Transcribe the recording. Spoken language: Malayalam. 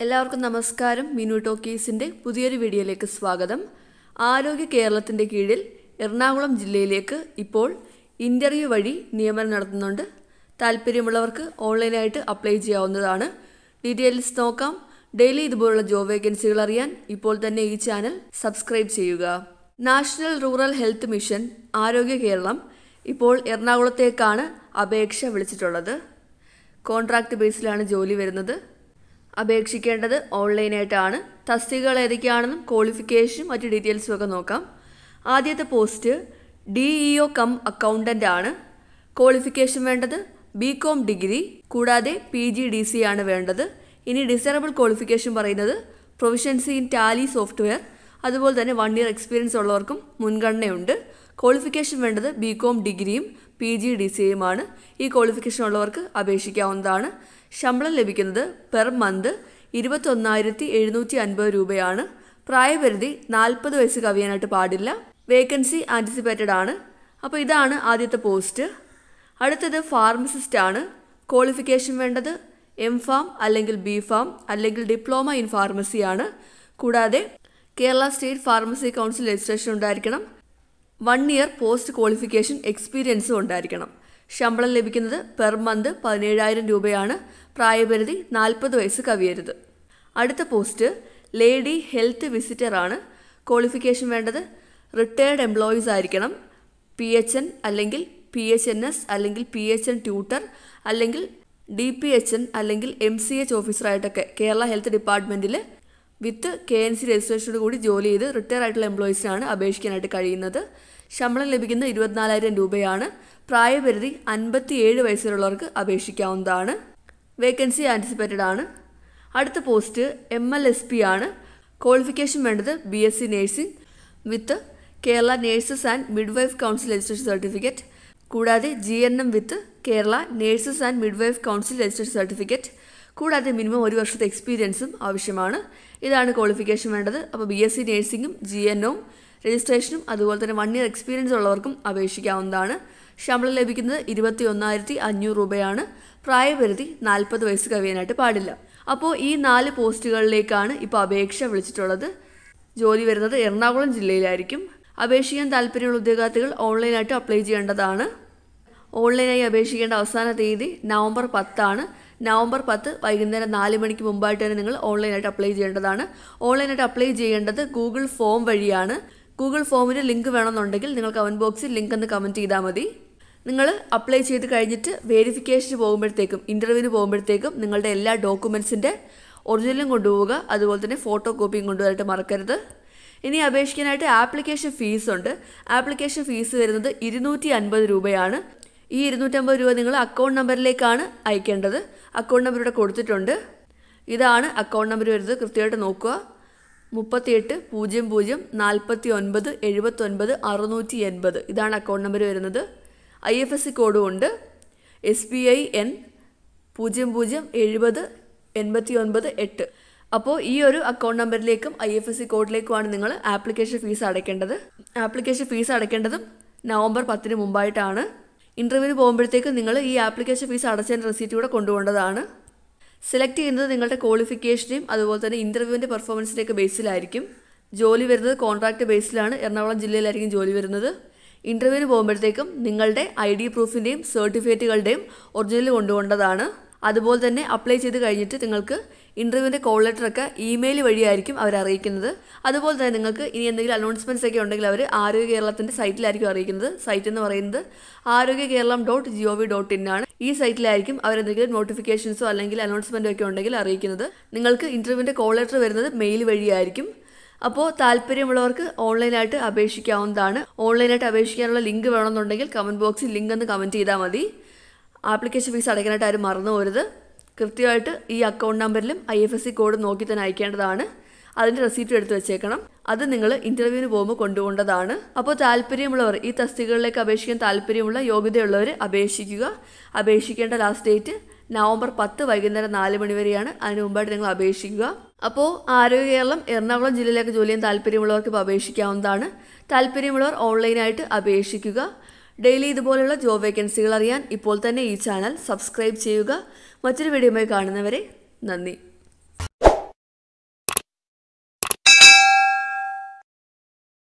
എല്ലാവർക്കും നമസ്കാരം. മീനു ടോക്കീസിൻ്റെ പുതിയൊരു വീഡിയോയിലേക്ക് സ്വാഗതം. ആരോഗ്യ കേരളത്തിൻ്റെ കീഴിൽ എറണാകുളം ജില്ലയിലേക്ക് ഇപ്പോൾ ഇൻ്റർവ്യൂ വഴി നിയമനം നടത്തുന്നുണ്ട്. താല്പര്യമുള്ളവർക്ക് ഓൺലൈനായിട്ട് അപ്ലൈ ചെയ്യാവുന്നതാണ്. ഡീറ്റെയിൽസ് നോക്കാം. ഡെയിലി ഇതുപോലുള്ള ജോബ് വേക്കൻസികൾ അറിയാൻ ഇപ്പോൾ തന്നെ ഈ ചാനൽ സബ്സ്ക്രൈബ് ചെയ്യുക. National rural health mission Arogya Keralam ഇപ്പോൾ എറണാകുളത്തേക്കാണ് അപേക്ഷ വിളിച്ചിട്ടുള്ളത്. കോൺട്രാക്ട് ബേസിലാണ് ജോലി വരുന്നത്. അപേക്ഷിക്കേണ്ടത് ഓൺലൈനായിട്ടാണ്. തസ്തികകൾ ഏതൊക്കെയാണെന്നും ക്വാളിഫിക്കേഷനും മറ്റ് ഡീറ്റെയിൽസും ഒക്കെ നോക്കാം. ആദ്യത്തെ പോസ്റ്റ് DEO കം അക്കൗണ്ടൻ്റ് ആണ്. ക്വാളിഫിക്കേഷൻ വേണ്ടത് Bcom ഡിഗ്രി കൂടാതെ PGDC ആണ് വേണ്ടത്. ഇനി ഡിസൈറബിൾ ക്വാളിഫിക്കേഷൻ പറയുന്നത് പ്രൊഫഷൻസി ഇൻ ടാലി സോഫ്റ്റ്വെയർ, അതുപോലെ തന്നെ 1 year എക്സ്പീരിയൻസ് ഉള്ളവർക്കും മുൻഗണനയുണ്ട്. ക്വാളിഫിക്കേഷൻ വേണ്ടത് Bcom ഡിഗ്രിയും PGDCയുമാണ്. ഈ ക്വാളിഫിക്കേഷൻ ഉള്ളവർക്ക് അപേക്ഷിക്കാവുന്നതാണ്. ശമ്പളം ലഭിക്കുന്നത് പെർ മന്ത് 21,750 രൂപയാണ്. പ്രായപരിധി 40 വയസ്സ് കവിയാനായിട്ട് പാടില്ല. വേക്കൻസി ആൻറ്റിസിപ്പേറ്റഡ് ആണ്. അപ്പോൾ ഇതാണ് ആദ്യത്തെ പോസ്റ്റ്. അടുത്തത് ഫാർമസിസ്റ്റ് ആണ്. ക്വാളിഫിക്കേഷൻ വേണ്ടത് M.Pharm അല്ലെങ്കിൽ B.Pharm അല്ലെങ്കിൽ ഡിപ്ലോമ ഇൻ ഫാർമസി ആണ്. കൂടാതെ Kerala state pharmacy council registration ഉണ്ടായിരിക്കണം. 1 year പോസ്റ്റ് ക്വാളിഫിക്കേഷൻ എക്സ്പീരിയൻസും ഉണ്ടായിരിക്കണം. ശമ്പളം ലഭിക്കുന്നത് പെർ മന്ത് 17,000 രൂപയാണ്. പ്രായപരിധി 40 വയസ്സ് കവിയരുത്. അടുത്ത പോസ്റ്റ് ലേഡി ഹെൽത്ത് വിസിറ്റർ ആണ്. ക്വാളിഫിക്കേഷൻ വേണ്ടത് റിട്ടയേർഡ് എംപ്ലോയീസ് ആയിരിക്കണം. PHN അല്ലെങ്കിൽ PHNS അല്ലെങ്കിൽ PHN ട്യൂട്ടർ അല്ലെങ്കിൽ DPHN അല്ലെങ്കിൽ MCH ഓഫീസറായിട്ടൊക്കെ കേരള ഹെൽത്ത് ഡിപ്പാർട്ട്മെൻറ്റിൽ വിത്ത് KNC രജിസ്ട്രേഷനോട് കൂടി ജോലി ചെയ്ത് റിട്ടയർ ആയിട്ടുള്ള എംപ്ലോയീസിനാണ് അപേക്ഷിക്കാനായിട്ട് കഴിയുന്നത്. ശമ്പളം ലഭിക്കുന്നത് 24,000 രൂപയാണ്. പ്രായപരിധി 57 വയസ്സിലുള്ളവർക്ക് അപേക്ഷിക്കാവുന്നതാണ്. വേക്കൻസി ആൻറ്റിസിപ്പേറ്റഡ് ആണ്. അടുത്ത പോസ്റ്റ് MLSP ആണ്. ക്വാളിഫിക്കേഷൻ വേണ്ടത് BSc nursing with Kerala nurses and midwife council registration certificate കൂടാതെ GNM with Kerala nurses and midwife council registration certificate കൂടാതെ മിനിമം 1 വർഷത്തെ എക്സ്പീരിയൻസും ആവശ്യമാണ്. ഇതാണ് ക്വാളിഫിക്കേഷൻ വേണ്ടത്. അപ്പോൾ BSc നേഴ്സിംഗും GNOയും രജിസ്ട്രേഷനും അതുപോലെ തന്നെ 1 year എക്സ്പീരിയൻസ് ഉള്ളവർക്കും അപേക്ഷിക്കാവുന്നതാണ്. ശമ്പളം ലഭിക്കുന്നത് 21,500 രൂപയാണ്. പ്രായപരിധി 40 വയസ്സ് കവിയാനായിട്ട് പാടില്ല. അപ്പോൾ ഈ 4 പോസ്റ്റുകളിലേക്കാണ് ഇപ്പോൾ അപേക്ഷ വിളിച്ചിട്ടുള്ളത്. ജോലി വരുന്നത് എറണാകുളം ജില്ലയിലായിരിക്കും. അപേക്ഷിക്കാൻ താല്പര്യമുള്ള ഉദ്യോഗാർത്ഥികൾ ഓൺലൈനായിട്ട് അപ്ലൈ ചെയ്യേണ്ടതാണ്. ഓൺലൈനായി അപേക്ഷിക്കേണ്ട അവസാന തീയതി നവംബർ 10 ആണ്. നവംബർ 10 വൈകുന്നേരം 4 മണിക്ക് മുമ്പായിട്ട് തന്നെ നിങ്ങൾ ഓൺലൈനായിട്ട് അപ്ലൈ ചെയ്യേണ്ടതാണ്. ഓൺലൈനായിട്ട് അപ്ലൈ ചെയ്യേണ്ടത് ഗൂഗിൾ ഫോം വഴിയാണ്. ഗൂഗിൾ ഫോമിന് ലിങ്ക് വേണമെന്നുണ്ടെങ്കിൽ നിങ്ങൾ കമൻറ്റ് ബോക്സിൽ ലിങ്ക് എന്ന് കമൻറ്റ് ചെയ്താൽ മതി. നിങ്ങൾ അപ്ലൈ ചെയ്ത് കഴിഞ്ഞിട്ട് വെരിഫിക്കേഷന് പോകുമ്പോഴത്തേക്കും ഇൻ്റർവ്യൂവിന് പോകുമ്പോഴത്തേക്കും നിങ്ങളുടെ എല്ലാ ഡോക്യുമെൻറ്റ്സിൻ്റെ ഒറിജിനലും കൊണ്ടുപോവുക. അതുപോലെ തന്നെ ഫോട്ടോ കോപ്പിയും കൊണ്ടുവരാനായിട്ട് മറക്കരുത്. ഇനി അപേക്ഷിക്കാനായിട്ട് ആപ്ലിക്കേഷൻ ഫീസ് ഉണ്ട്. ആപ്ലിക്കേഷൻ ഫീസ് വരുന്നത് 250 രൂപയാണ്. ഈ 250 രൂപ നിങ്ങൾ അക്കൗണ്ട് നമ്പറിലേക്കാണ് അയക്കേണ്ടത്. അക്കൗണ്ട് നമ്പർ ഇവിടെ കൊടുത്തിട്ടുണ്ട്. ഇതാണ് അക്കൗണ്ട് നമ്പർ വരുന്നത്. കൃത്യമായിട്ട് നോക്കുക. 38004979 ഇതാണ് അക്കൗണ്ട് നമ്പർ വരുന്നത്. IFSC കോഡും ഉണ്ട്. SBIN 00708998. അപ്പോൾ ഈ ഒരു അക്കൗണ്ട് നമ്പറിലേക്കും IFSC കോഡിലേക്കുമാണ് നിങ്ങൾ ആപ്ലിക്കേഷൻ ഫീസ് അടയ്ക്കേണ്ടത്. ആപ്ലിക്കേഷൻ ഫീസ് അടയ്ക്കേണ്ടതും നവംബർ 10 മുമ്പായിട്ടാണ്. ഇൻ്റർവ്യൂവിന് പോകുമ്പോഴത്തേക്ക് നിങ്ങൾ ഈ ആപ്ലിക്കേഷൻ ഫീസ് അടച്ചതിൻ്റെ റെസീറ്റ് കൂടെ കൊണ്ടുപോകേണ്ടതാണ്. സെലക്ട് ചെയ്യുന്നത് നിങ്ങളുടെ ക്വാളിഫിക്കേഷനെയും അതുപോലെ തന്നെ ഇൻ്റർവ്യൂവിൻ്റെ പെർഫോമൻസിൻ്റെയൊക്കെ ബേസിലായിരിക്കും. ജോലി വരുന്നത് കോൺട്രാക്ട് ബേസിലാണ്. എറണാകുളം ജില്ലയിലായിരിക്കും ജോലി വരുന്നത്. ഇൻ്റർവ്യൂവിന് പോകുമ്പോഴത്തേക്കും നിങ്ങളുടെ ID പ്രൂഫിൻ്റെയും സർട്ടിഫിക്കറ്റുകളുടെയും ഒറിജിനൽ കൊണ്ടുപോകേണ്ടതാണ്. അതുപോലെ തന്നെ അപ്ലൈ ചെയ്ത് കഴിഞ്ഞിട്ട് നിങ്ങൾക്ക് ഇൻ്റർവ്യൂവിൻ്റെ കോൾ ലെറ്ററൊക്കെ ഇമെയിൽ വഴിയായിരിക്കും അവർ അറിയിക്കുന്നത്. അതുപോലെ തന്നെ നിങ്ങൾക്ക് ഇനി എന്തെങ്കിലും അനൗൺസ്മെൻറ്റ്സ് ഒക്കെ ഉണ്ടെങ്കിൽ അവർ ആരോഗ്യ കേരളത്തിൻ്റെ സൈറ്റിലായിരിക്കും അറിയിക്കുന്നത്. സൈറ്റ് എന്ന് പറയുന്നത് arogyakeeralam.gov.in ആണ്. ഈ സൈറ്റിലായിരിക്കും അവരെന്തെങ്കിലും നോട്ടിഫിക്കേഷൻസോ അല്ലെങ്കിൽ അനൗൺസ്മെൻറ്റോ ഒക്കെ ഉണ്ടെങ്കിൽ അറിയിക്കുന്നത്. നിങ്ങൾക്ക് ഇൻ്റർവ്യൂവിൻ്റെ കോൾ ലെറ്റർ വരുന്നത് മെയിൽ വഴിയായിരിക്കും. അപ്പോൾ താല്പര്യമുള്ളവർക്ക് ഓൺലൈനായിട്ട് അപേക്ഷിക്കാവുന്നതാണ്. ഓൺലൈനായിട്ട് അപേക്ഷിക്കാനുള്ള ലിങ്ക് വേണമെന്നുണ്ടെങ്കിൽ കമൻറ്റ് ബോക്സിൽ ലിങ്ക് എന്ന് കമൻറ്റ് ചെയ്താൽ മതി. ആപ്ലിക്കേഷൻ ഫീസ് അടയ്ക്കാനായിട്ട് ആരും മറന്നു പോരുത്. കൃത്യമായിട്ട് ഈ അക്കൗണ്ട് നമ്പറിലും IFSC കോഡ് നോക്കി തന്നെ അയക്കേണ്ടതാണ്. അതിൻ്റെ റെസീറ്റും എടുത്ത് വെച്ചേക്കണം. അത് നിങ്ങൾ ഇൻ്റർവ്യൂവിന് പോകുമ്പോൾ കൊണ്ടുപോകേണ്ടതാണ്. അപ്പോൾ താല്പര്യമുള്ളവർ ഈ തസ്തികകളിലേക്ക് അപേക്ഷിക്കാൻ താല്പര്യമുള്ള യോഗ്യതയുള്ളവർ അപേക്ഷിക്കുക. അപേക്ഷിക്കേണ്ട ലാസ്റ്റ് ഡേറ്റ് നവംബർ 10 വൈകുന്നേരം 4 മണി വരെയാണ്. അതിന് മുമ്പായിട്ട് നിങ്ങൾ അപേക്ഷിക്കുക. അപ്പോൾ ആരോഗ്യ കേരളം എറണാകുളം ജില്ലയിലേക്ക് ജോലി ചെയ്യാൻ താല്പര്യമുള്ളവർക്ക് ഇപ്പോൾ അപേക്ഷിക്കാവുന്നതാണ്. താല്പര്യമുള്ളവർ ഓൺലൈനായിട്ട് അപേക്ഷിക്കുക. ഡെയിലി ഇതുപോലുള്ള ജോബ് വേക്കൻസികൾ അറിയാൻ ഇപ്പോൾ തന്നെ ഈ ചാനൽ സബ്സ്ക്രൈബ് ചെയ്യുക. മറ്റൊരു വീഡിയോയുമായി കാണുന്നവരെ നന്ദി.